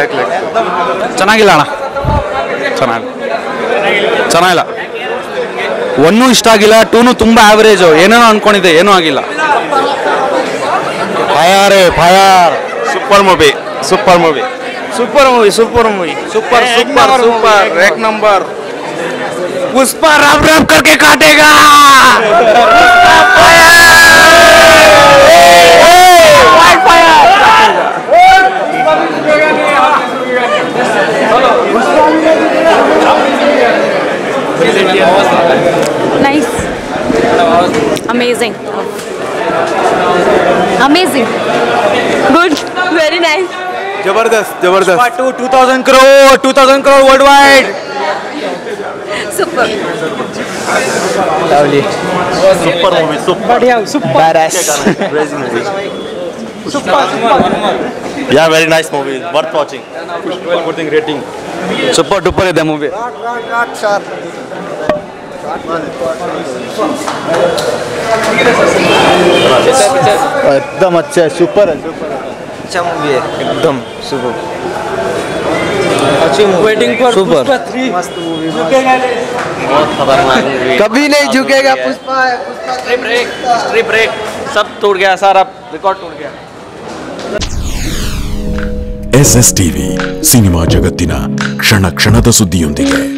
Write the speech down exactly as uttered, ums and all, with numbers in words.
ಚೆನ್ನಾಗಿಲ್ಲ ಅಣ್ಣ, ಚೆನ್ನಾಗಿ ಚೆನ್ನಾಗಿಲ್ಲ. ಒನ್ನೂ ಇಷ್ಟ ಆಗಿಲ್ಲ, ಟೂನು ತುಂಬ ಆವರೇಜು, ಏನೇನೋ ಅನ್ಕೊಂಡಿದ್ದೆ, ಏನೂ ಆಗಿಲ್ಲ. Fire fire super movie, super movie, super movie super movie super super super एक नंबर. पुष्पा रब रब करके काटेगा. Nice, amazing, amazing, good, very nice. जबरदस्त जबरदस्त. Two thousand crore two thousand crore world wide. Super. Lovely. Super movie, super. बढ़िया super. Badass. Crazy movie. Super. Yeah, very nice movie, worth watching. Putting rating. Super duper ಇದೆ movie. एकदम अच्छा है, super है, super अच्छा movie है, एकदम सुपर. अच्छी movie. Waiting for Pushpa three. मस्त मूवी, बहुत खतरनाक मूवी. कभी नहीं झुकेगा Pushpa. Strip break, strip break, सब टूट गया, सारा रिकॉर्ड टूट गया. ಎಸ್ ಎಸ್ ಟಿವಿ ಸಿನಿಮಾ ಜಗತ್ತಿನ ಕ್ಷಣ ಕ್ಷಣದ ಸುದ್ದಿಯೊಂದಿಗೆ.